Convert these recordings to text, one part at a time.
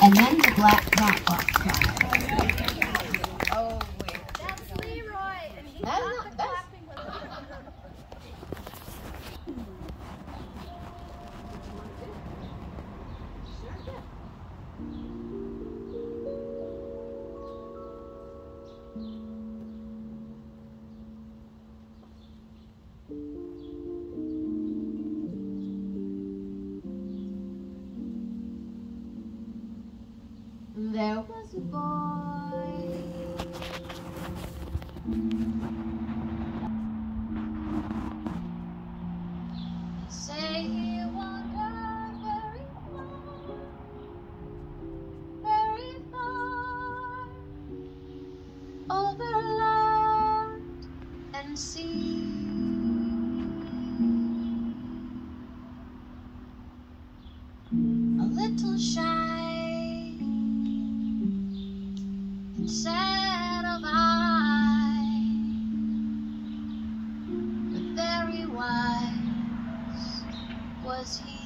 And then the black dot walked by. Oh, wait. That's Leroy. And he's not clapping with us. There was a boy. Say he wandered very far, over land and sea. A little shy and sad of eye, but very wise was he.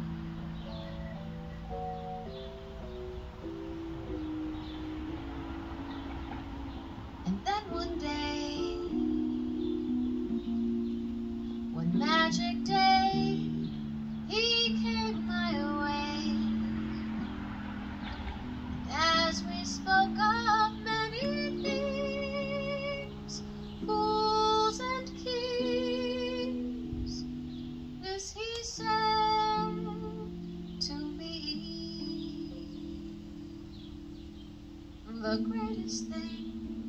And then one day, one magic day, he came my way. And as we spoke of many things, fools and kings, this he said to me: the greatest thing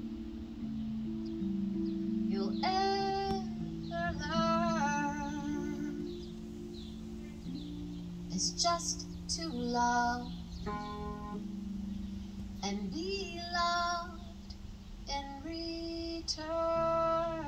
you'll ever learn is just to love and be loved in return.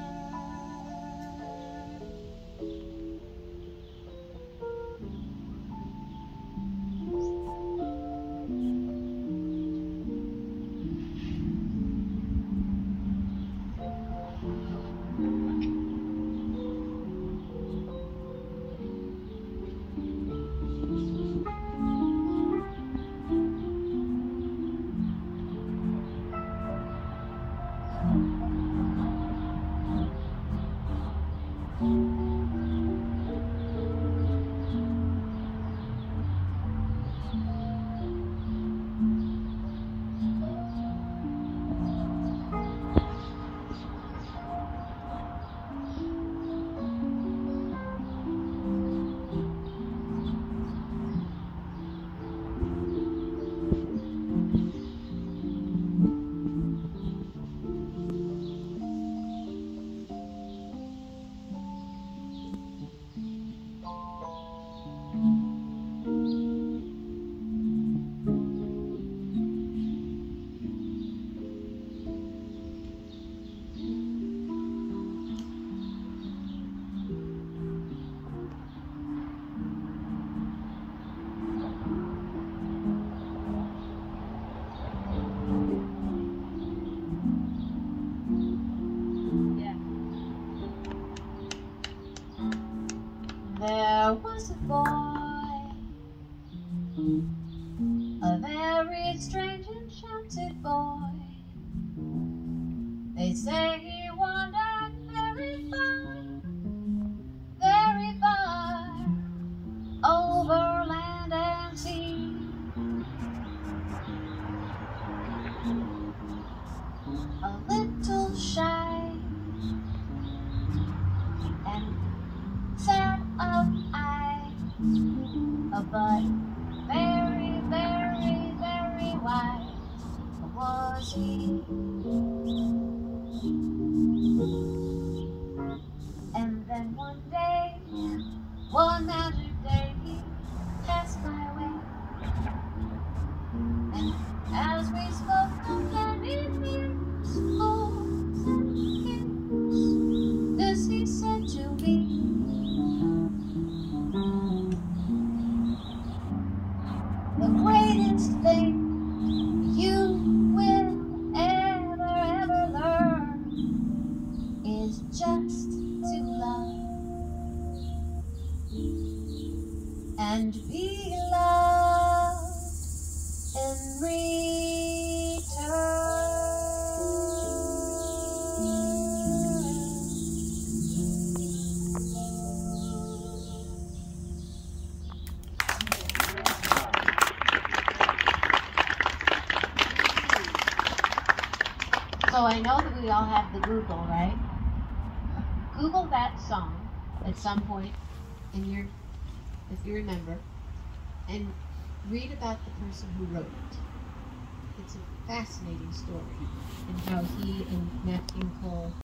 There was a boy, a very strange enchanted boy. They say he wandered very far, over land and sea. A little shy and sad of eye, but very, very, very wise was he. And then one day, one magic day, he passed my way. And as we spoke of many things, fools and kings, this he said to me: the greatest thing you will ever learn is just to love and be loved So I know that we all have the Google, right? Google that song at some point in your, if you remember, and read about the person who wrote it. It's a fascinating story, and how he and Nat King Cole